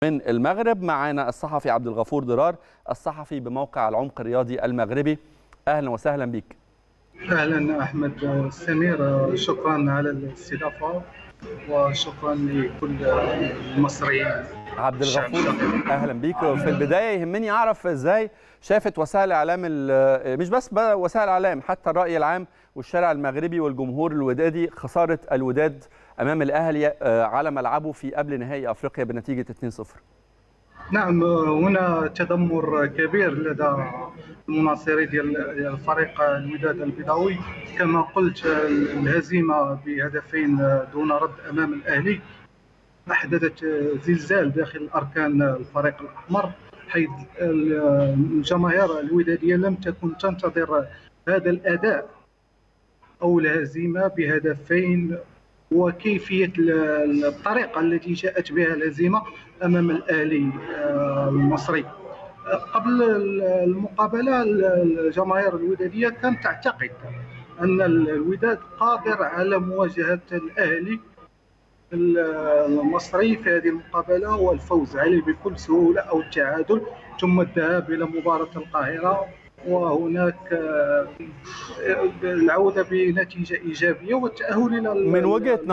من المغرب معانا الصحفي عبد الغفور ضرار، الصحفي بموقع العمق الرياضي المغربي. اهلا وسهلا بك. اهلا احمد سمير، شكرا على الاستضافه وشكرا لكل المصريين. عبد الشعب الغفور الشقيق. اهلا بيك. في البدايه يهمني اعرف ازاي شافت وسائل الاعلام، مش بس وسائل الاعلام، حتى الراي العام والشارع المغربي والجمهور الودادي، خساره الوداد امام الاهلي على ملعبه في قبل نهائي افريقيا بنتيجه 2-0. نعم، هنا تذمر كبير لدى المناصرين ديال الفريق الوداد البيضاوي. كما قلت، الهزيمه بهدفين دون رد امام الاهلي احدثت زلزال داخل اركان الفريق الاحمر، حيث الجماهير الوداديه لم تكن تنتظر هذا الاداء او الهزيمه بهدفين، وكيفيه الطريقه التي جاءت بها الهزيمه امام الاهلي المصري. قبل المقابله الجماهير الوداديه كانت تعتقد ان الوداد قادر على مواجهه الاهلي المصري في هذه المقابله والفوز عليه بكل سهوله او التعادل، ثم الذهاب الى مباراه القاهره وهناك العوده بنتيجه ايجابيه والتاهل الى من وجهه